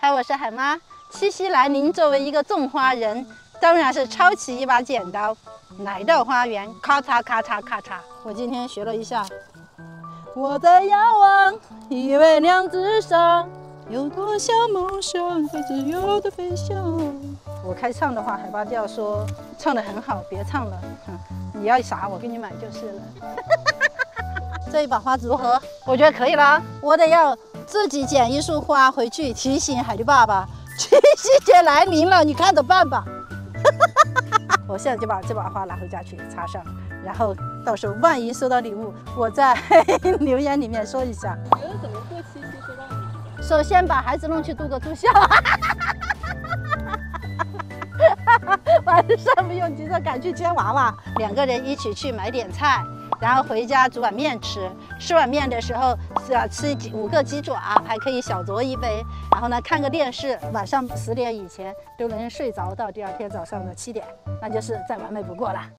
嗨，我是海妈。七夕来临，作为一个种花人，当然是抄起一把剪刀，来到花园，咔嚓咔嚓咔嚓。我今天学了一下。我在遥望一位娘子上，有多少梦想在自由的飞翔。我开唱的话，海爸就要说唱得很好，别唱了，你要啥我给你买就是了。这一把花如何？我觉得可以啦。我得要自己剪一束花回去提醒海蒂爸爸，七夕节来临了，你看着办吧。我现在就把这把花拿回家去插上，然后到时候万一收到礼物，我在留言里面说一下。 你觉得怎么过七夕收到礼物？ 首先把孩子弄去度个住校。晚上不用急着赶去接娃娃，2个人一起去买点菜，然后回家煮碗面吃。吃碗面的时候吃5个鸡爪，还可以小酌一杯。然后呢，看个电视，晚上10点以前都能睡着到第2天早上的7点，那就是再完美不过了。